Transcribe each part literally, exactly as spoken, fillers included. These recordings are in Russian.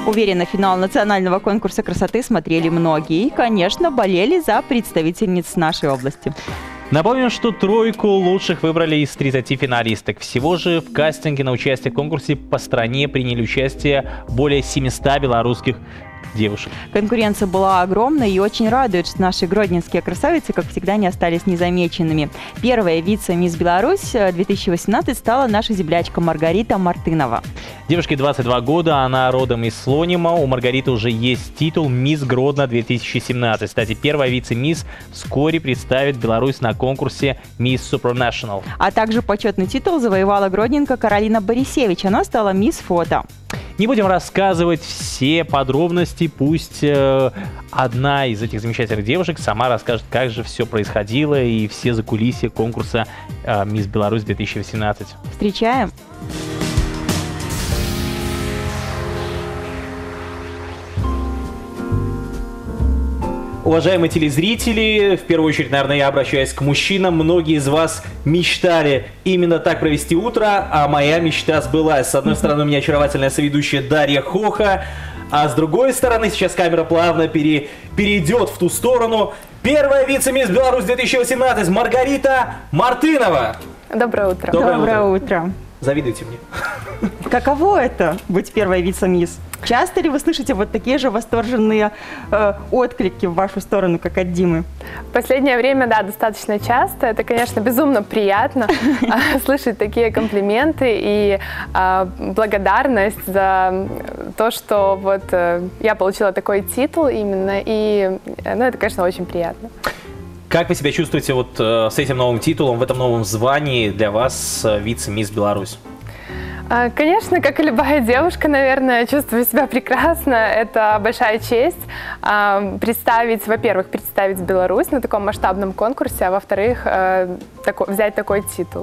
Уверена, финал национального конкурса красоты смотрели многие и, конечно, болели за представительниц нашей области. Напомним, что тройку лучших выбрали из тридцати финалисток. Всего же в кастинге на участие в конкурсе по стране приняли участие более семисот белорусских девушек. Конкуренция была огромной и очень радует, что наши гродненские красавицы, как всегда, не остались незамеченными. Первая вице-мисс Беларусь две тысячи восемнадцать стала наша землячка Маргарита Мартынова. Девушке двадцать два года, она родом из Слонима. У Маргариты уже есть титул «Мисс Гродно две тысячи семнадцать». Кстати, первая вице-мисс вскоре представит Беларусь на конкурсе «Мисс Supranational». А также почетный титул завоевала гродненка Каролина Борисевич. Она стала «Мисс Фото». Не будем рассказывать все подробности, пусть э, одна из этих замечательных девушек сама расскажет, как же все происходило и все закулисья конкурса э, «Мисс Беларусь две тысячи восемнадцать». Встречаем! Уважаемые телезрители, в первую очередь, наверное, я обращаюсь к мужчинам. Многие из вас мечтали именно так провести утро, а моя мечта сбылась. С одной стороны, у меня очаровательная соведущая Дарья Хоха, а с другой стороны, сейчас камера плавно пере... перейдет в ту сторону. Первая вице-мисс Беларусь две тысячи восемнадцать Маргарита Мартынова. Доброе утро. Доброе, Доброе утро. утро. Завидуйте мне. Каково это быть первой вице-мисс? Часто ли вы слышите вот такие же восторженные э, отклики в вашу сторону, как от Димы? В последнее время, да, достаточно часто. Это, конечно, безумно приятно слышать такие комплименты и благодарность за то, что вот я получила такой титул именно. И, ну, это, конечно, очень приятно. Как вы себя чувствуете вот э, с этим новым титулом, в этом новом звании для вас э, вице-мисс Беларусь? Конечно, как и любая девушка, наверное, чувствую себя прекрасно. Это большая честь э, представить, во-первых, представить Беларусь на таком масштабном конкурсе, а во-вторых, э, тако, взять такой титул.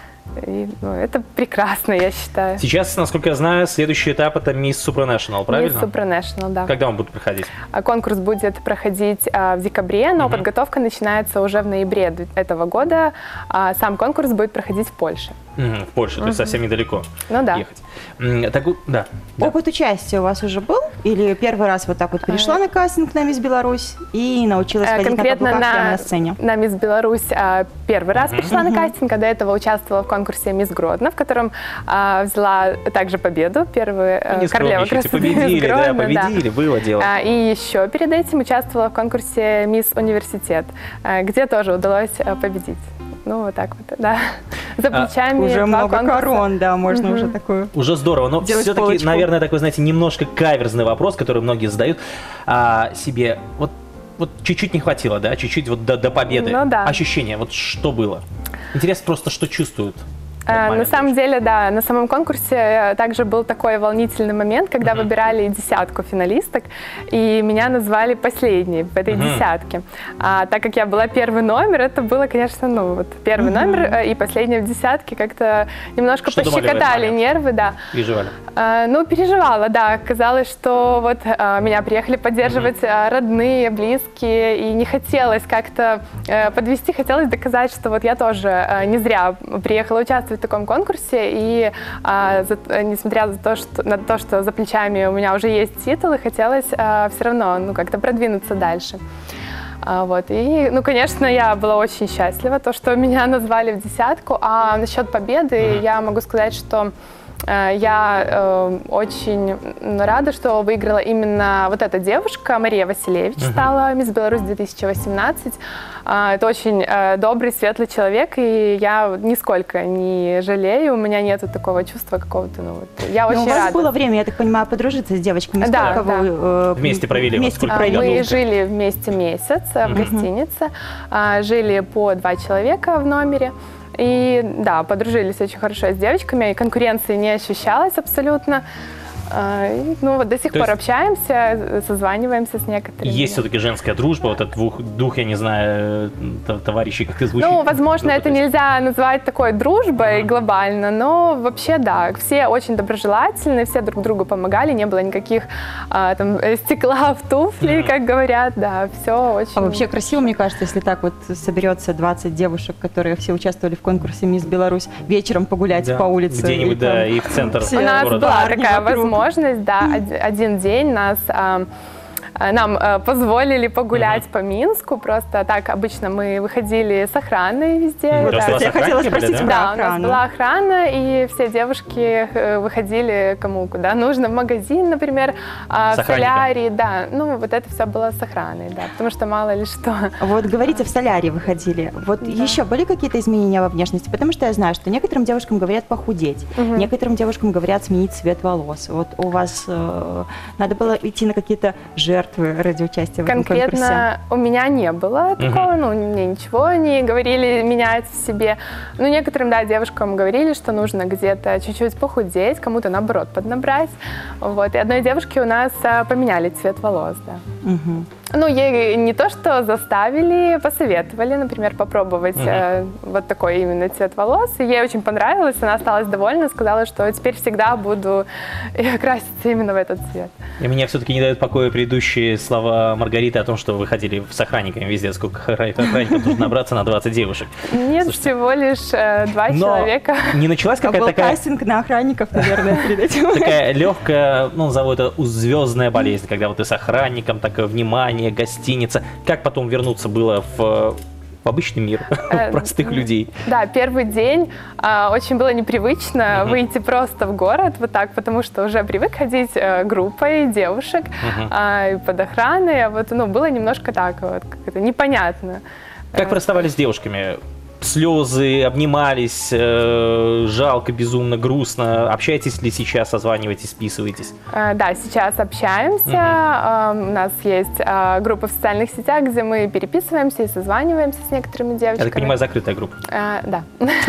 И, ну, это прекрасно, я считаю. Сейчас, насколько я знаю, следующий этап — это Мисс Supranational, правильно? Мисс Supranational, да. Когда он будет проходить? Конкурс будет проходить а, в декабре, но uh-huh. подготовка начинается уже в ноябре этого года. А, сам конкурс будет проходить в Польше. Uh-huh, в Польше, uh-huh. то есть совсем недалеко ну, да. ехать. Так, да, да. Опыт участия у вас уже был? Или первый раз вот так вот пришла uh-huh. на кастинг на Мисс Беларусь и научилась ходить конкретно на каблуках на, на сцене? На Мисс Беларусь а, первый раз uh-huh. пришла uh-huh. на кастинг, а до этого участвовала в конкурсе Мисс Гродно, в котором а, взяла также победу, первую а, королева красоты. Победили, Гродно, да, победили, да. было дело. А, и еще перед этим участвовала в конкурсе Мисс Университет, а, где тоже удалось а, победить. Ну, вот так вот, да. За плечами. А, уже много конкурса. корон, да, можно угу. уже такую. Уже здорово, но все-таки, наверное, такой, знаете, немножко каверзный вопрос, который многие задают а, себе. Вот, вот чуть-чуть не хватило, да, чуть-чуть вот до, до победы. Ну, да. Ощущение, вот что было? Интересно просто, что чувствуют. А, на самом деле, да, на самом конкурсе также был такой волнительный момент, когда uh-huh. выбирали десятку финалисток, и меня назвали последней в этой uh-huh. десятке. А, так как я была первый номер, это было, конечно, ну вот первый uh-huh. номер и последняя в десятке, как-то немножко что пощекотали нервы, да. Переживали? А, ну, переживала, да. Казалось, что вот а, меня приехали поддерживать uh-huh. родные, близкие, и не хотелось как-то а, подвести, хотелось доказать, что вот я тоже а, не зря приехала участвовать в таком конкурсе, и а, за, несмотря на то, что, на то, что за плечами у меня уже есть титулы, хотелось а, все равно ну, как-то продвинуться дальше. А, вот. И, ну, конечно, я была очень счастлива, то, что меня назвали в десятку, а насчет победы mm-hmm. я могу сказать, что я э, очень рада, что выиграла именно вот эта девушка, Мария Василевич, uh-huh. стала Мисс Беларусь две тысячи восемнадцать. Э, это очень э, добрый, светлый человек, и я нисколько не жалею, у меня нету такого чувства какого-то, ну вот, я Но очень рада. у вас рада. было время, я так понимаю, подружиться с девочками? Да, да. Вы, э, вместе провели? Вместе вот провели. Мы жили вместе месяц uh-huh. в гостинице, э, жили по два человека в номере. И да, подружились очень хорошо с девочками, и конкуренции не ощущалось абсолютно. И, ну вот до сих То пор есть... общаемся, созваниваемся с некоторыми. Есть все-таки женская дружба, вот этот двух, дух, я не знаю, товарищей, как это звучит? Ну, возможно, это нельзя назвать такой дружбой ага. глобально, но вообще да, все очень доброжелательны, все друг другу помогали, не было никаких а, там стекла в туфли, ага. как говорят, да, все очень... А вообще красиво, мне кажется, если так вот соберется двадцать девушек, которые все участвовали в конкурсе Мисс Беларусь, вечером погулять да. по улице. Где-нибудь, да, и в центр У нас города. была такая возможность. возможность, да, один день нас... Нам э, позволили погулять uh-huh. по Минску, просто так обычно мы выходили с охраной везде. Uh-huh. Да. Я хотела спросить, да? Да, у нас была охрана, и все девушки выходили кому куда нужно, в магазин, например, в солярий, да, ну вот это все было с охраной, да, потому что мало ли что. Вот говорите, в солярий выходили, вот да. еще были какие-то изменения во внешности? Потому что я знаю, что некоторым девушкам говорят похудеть, uh-huh. некоторым девушкам говорят сменить цвет волос. Вот у вас э, надо было идти на какие-то жертвы ради участия в этом конкурсе? Конкретно у меня не было такого, uh-huh. ну, мне ничего не говорили менять в себе. Ну, некоторым, да, девушкам говорили, что нужно где-то чуть-чуть похудеть, кому-то, наоборот, поднабрать. Вот, и одной девушке у нас а, поменяли цвет волос, да. Uh-huh. Ну, ей не то, что заставили, посоветовали, например, попробовать uh-huh. э, вот такой именно цвет волос. И ей очень понравилось, она осталась довольна, сказала, что теперь всегда буду краситься именно в этот цвет. И меня все-таки не дают покоя предыдущие слова Маргариты о том, что вы ходили с охранниками везде. Сколько охранников нужно набраться на двадцать девушек? Нет, Слушайте, всего лишь э, два но человека. Не началась какая-то был такая... кастинг на охранников, наверное, перед этим. Такая легкая, ну, назову это звездная болезнь, когда вот ты с охранником, такое внимание, гостиница. Как потом вернуться было в, в обычный мир э, простых людей? Да, первый день э, очень было непривычно uh-huh. выйти просто в город вот так, потому что уже привык ходить э, группой девушек uh-huh. э, под охраной, а вот, ну, было немножко так вот, как-то непонятно. Как вы расставались с девушками? Слезы, обнимались, э, жалко, безумно, грустно. Общаетесь ли сейчас, созваниваетесь, списываетесь? Э, да, сейчас общаемся. Uh-huh. Э, у нас есть э, группа в социальных сетях, где мы переписываемся и созваниваемся с некоторыми девочками. Я так понимаю, закрытая группа? Э, да.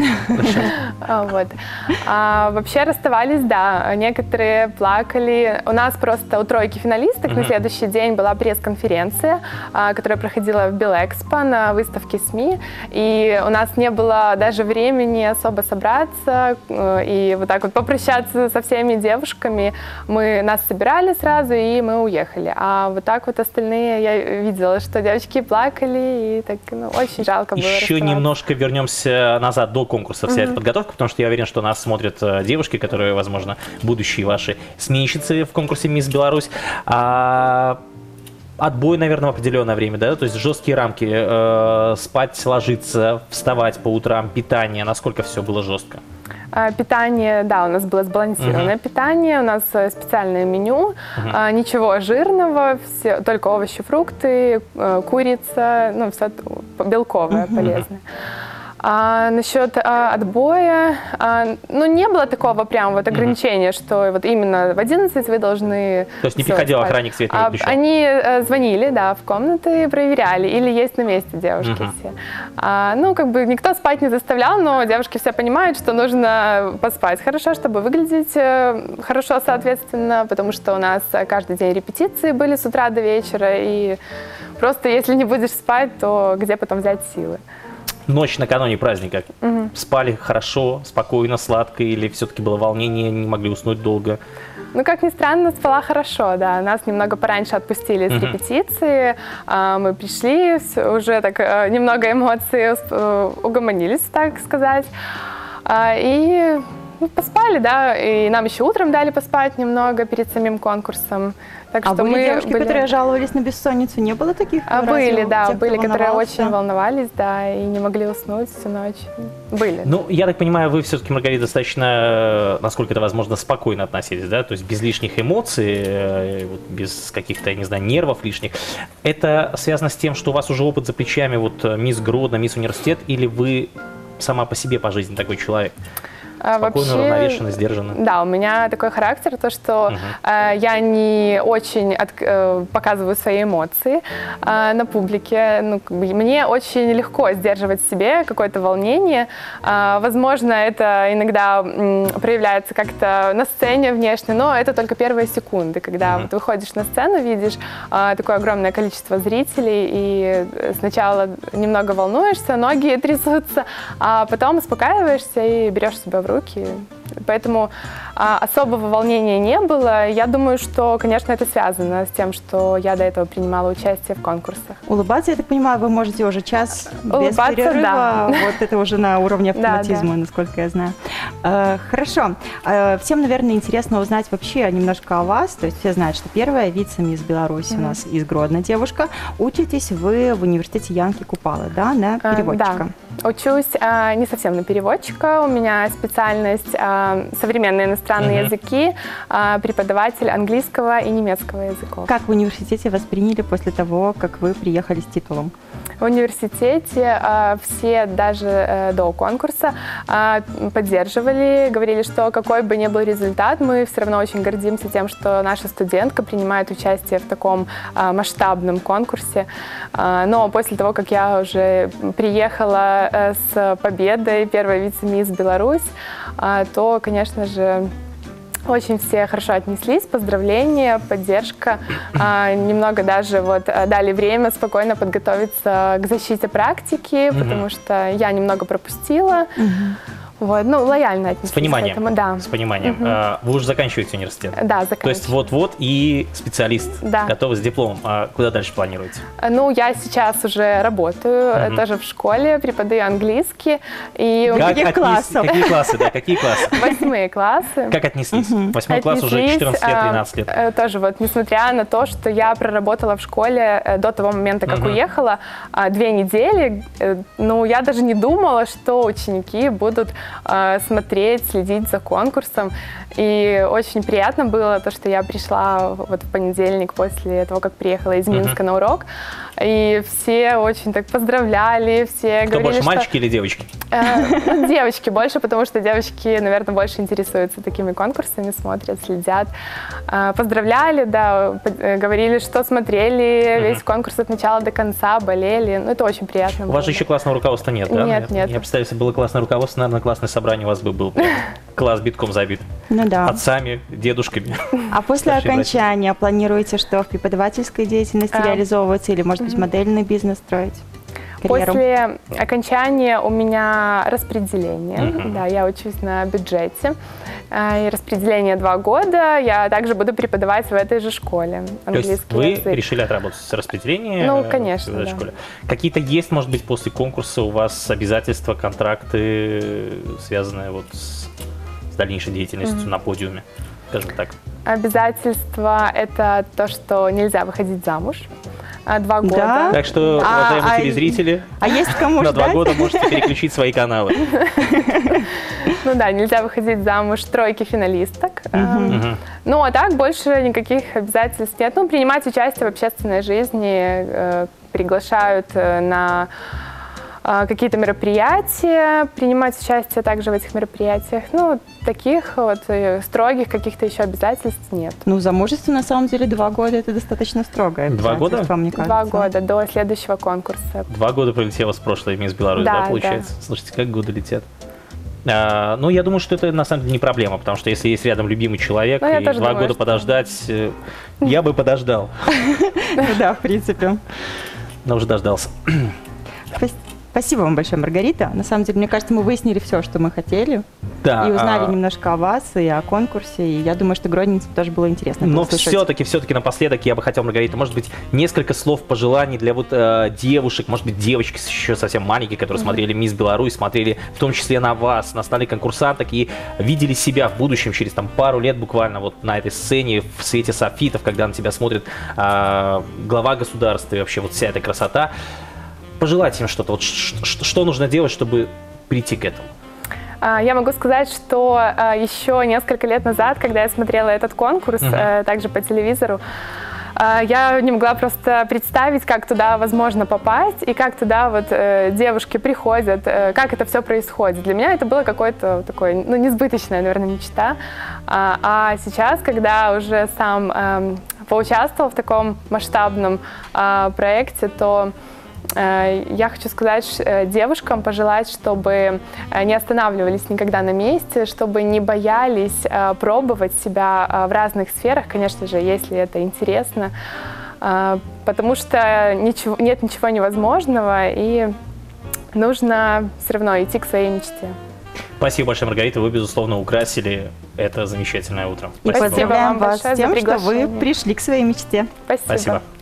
Вот. А, вообще расставались, да. Некоторые плакали. У нас просто у тройки финалисток на следующий день была пресс-конференция, которая проходила в Белэкспо на выставке СМИ. И у нас У нас не было даже времени особо собраться и вот так вот попрощаться со всеми девушками. Мы нас собирали сразу, и мы уехали. А вот так вот остальные, я видела, что девочки плакали, и так, ну, очень жалко было. Еще немножко вернемся назад до конкурса, вся mm-hmm. эта подготовка, потому что я уверен, что нас смотрят девушки, которые, возможно, будущие ваши сменщицы в конкурсе «Мисс Беларусь». А... Отбой, наверное, в определенное время, да? То есть жесткие рамки, э, спать, ложиться, вставать по утрам, питание, насколько все было жестко? Питание, да, у нас было сбалансированное uh-huh. питание, у нас специальное меню, uh-huh. ничего жирного, все, только овощи, фрукты, курица, ну, все белковое, uh-huh. полезное. А насчет а, отбоя, а, ну, не было такого прям вот ограничения, mm-hmm. что вот именно в одиннадцать вы должны... То есть не приходил спать. Охранник свет не выключал? А, они а, звонили, да, в комнаты, проверяли, или есть на месте девушки mm-hmm. все. А, ну, как бы никто спать не заставлял, но девушки все понимают, что нужно поспать хорошо, чтобы выглядеть хорошо, соответственно, потому что у нас каждый день репетиции были с утра до вечера, и просто если не будешь спать, то где потом взять силы? Ночь накануне праздника. Угу. Спали хорошо, спокойно, сладко, или все-таки было волнение, не могли уснуть долго? Ну, как ни странно, спала хорошо, да. Нас немного пораньше отпустили с uh-huh. репетиции. Мы пришли, уже так немного эмоций угомонились, так сказать. И ну, поспали, да. И нам еще утром дали поспать немного перед самим конкурсом. Так а что были мы девушки, были... которые жаловались на бессонницу? Не было таких? А, были, да, тех, были, которые волновался? очень волновались, да, и не могли уснуть всю ночь. Были. Ну, я так понимаю, вы все-таки, Маргарита, достаточно, насколько это возможно, спокойно относились, да? То есть без лишних эмоций, без каких-то, я не знаю, нервов лишних. Это связано с тем, что у вас уже опыт за плечами, вот мисс Гродно, мисс Университет, или вы сама по себе по жизни такой человек? Спокойно, вообще, уравновешенно, сдержанно. Да, у меня такой характер, то, что uh-huh. э, я не очень от, э, показываю свои эмоции э, на публике. Ну, как бы, мне очень легко сдерживать в себе какое-то волнение. Э, возможно, это иногда м, проявляется как-то на сцене внешне, но это только первые секунды, когда uh-huh. вот, выходишь на сцену, видишь э, такое огромное количество зрителей, и сначала немного волнуешься, ноги трясутся, а потом успокаиваешься и берешь себя в руки. Поэтому а, особого волнения не было. Я думаю, что, конечно, это связано с тем, что я до этого принимала участие в конкурсах. Улыбаться, я так понимаю, вы можете уже час Улыбаться, без перерыва. Да. Вот это уже на уровне автоматизма, да, да. насколько я знаю. Э, Хорошо. Э, Всем, наверное, интересно узнать вообще немножко о вас. То есть все знают, что первая вице-мисс Беларусь у нас из Гродно девушка. Учитесь вы в университете Янки Купалы, да, на Э, переводчика? Да. Учусь а, не совсем на переводчика. У меня специальность а, современные иностранные Мгм. языки, а, преподаватель английского и немецкого языков. Как в университете восприняли после того, как вы приехали с титулом? В университете а, все даже э, до конкурса а, поддерживали, говорили, что какой бы ни был результат, мы все равно очень гордимся тем, что наша студентка принимает участие в таком а, масштабном конкурсе. А, но после того, как я уже приехала э, с победой, первой вице-мисс Беларусь, а, то, конечно же, очень все хорошо отнеслись, поздравления, поддержка. А, немного даже вот а, дали время спокойно подготовиться к защите практики, Мгм. потому что я немного пропустила. Вот, ну, лояльно отнеслись С пониманием. к этому. Да, С пониманием. Мгм. А, Вы уже заканчиваете университет? да, То есть заканчиваю. вот-вот и специалист, Да. готовый с дипломом. А куда дальше планируете? Ну, я сейчас уже работаю, э, Мгм. тоже в школе, преподаю английский. И у Как? меня Каких классов? Какие классы, да, какие классы? восьмые классы. Как отнеслись? Восьмой класс уже Отнеслись, четырнадцать лет, а, тринадцать лет. э, Тоже вот, несмотря на то, что я проработала в школе э, до того момента, как Мгм. уехала, а, две недели, э, ну, я даже не думала, что ученики будут э, смотреть, следить за конкурсом. И очень приятно было то, что я пришла вот в понедельник после того, как приехала из Мгм. Минска на урок. И все очень так поздравляли, все Кто говорили, больше, что... мальчики или девочки? Э, ну, девочки больше, потому что девочки, наверное, больше интересуются такими конкурсами, смотрят, следят. Э, Поздравляли, да, п- э, говорили, что смотрели Мгм. весь конкурс от начала до конца, болели. Ну, это очень приятно У было. вас же еще классного руководства нет, да? Нет, наверное? нет. Я представляю, если было классное руководство, наверное, классное собрание у вас бы был прям класс битком забит. Ну да. Отцами, дедушками. А после Старшие окончания планируете что, в преподавательской деятельности А. реализовываться или, может быть, модельный бизнес строить? Карьеру? После окончания у меня распределение. Мгм. Да, я учусь на бюджете. Э, И распределение два года. Я также буду преподавать в этой же школе То есть английский вы язык. решили отработать с распределением? Ну, э, конечно, в этой да. школе. Какие-то есть, может быть, после конкурса у вас обязательства, контракты, связанные вот с, с дальнейшей деятельностью Мгм. на подиуме, скажем так? Обязательство – это то, что нельзя выходить замуж. А, Два года. Да? Так что, А, уважаемые а- телезрители, А есть кому на два ждать? года можете переключить свои каналы. Ну да, нельзя выходить замуж тройки финалисток. А, Мгм. Ну а так больше никаких обязательств нет. Ну, принимать участие в общественной жизни, э, приглашают э, на э, какие-то мероприятия, принимать участие также в этих мероприятиях. Ну, таких вот э, строгих каких-то еще обязательств нет. Ну, замужество, на самом деле, два года – это достаточно строгое Два года? обязательство, мне кажется. Два года до следующего конкурса. Два года пролетело с прошлой мисс Беларусь, да, Да, получается? Слушайте, как годы летят. А, ну, я думаю, что это на самом деле не проблема, потому что если есть рядом любимый человек, Ну, я и тоже два думаю, года что- подождать, э, я бы подождал, Ну да, в принципе. но уже дождался. Спас- Спасибо вам большое, Маргарита. На самом деле, мне кажется, мы выяснили все, что мы хотели. Да, И узнали а, немножко о вас и о конкурсе. И я думаю, что гродненцам тоже было интересно Но послушать. все-таки, все-таки напоследок я бы хотел, Маргарита, может быть, несколько слов пожеланий для вот э, девушек, может быть, девочки еще совсем маленькие, которые смотрели «Мисс Беларусь», смотрели в том числе на вас, на остальных конкурсанток и видели себя в будущем через там пару лет буквально вот на этой сцене в свете софитов, когда на тебя смотрит э, глава государства и вообще вот вся эта красота. Пожелайте им что-то, вот ш- ш- что нужно делать, чтобы прийти к этому? А, Я могу сказать, что а, еще несколько лет назад, когда я смотрела этот конкурс, Мгм. э, также по телевизору, а, я не могла просто представить, как туда возможно попасть и как туда вот э, девушки приходят, э, как это все происходит. Для меня это было какое-то такое, ну, несбыточная, наверное, мечта. А, а сейчас, когда уже сам эм, поучаствовал в таком масштабном а, проекте, то Э, я хочу сказать ш- э, девушкам, пожелать, чтобы э, не останавливались никогда на месте, чтобы не боялись э, пробовать себя э, в разных сферах, конечно же, если это интересно, э, потому что ничего, нет ничего невозможного, и нужно все равно идти к своей мечте. Спасибо большое, Маргарита, вы, безусловно, украсили это замечательное утро. И Спасибо поздравляем вам вас большое с за тем, что вы приглашение. пришли к своей мечте. Спасибо. Спасибо.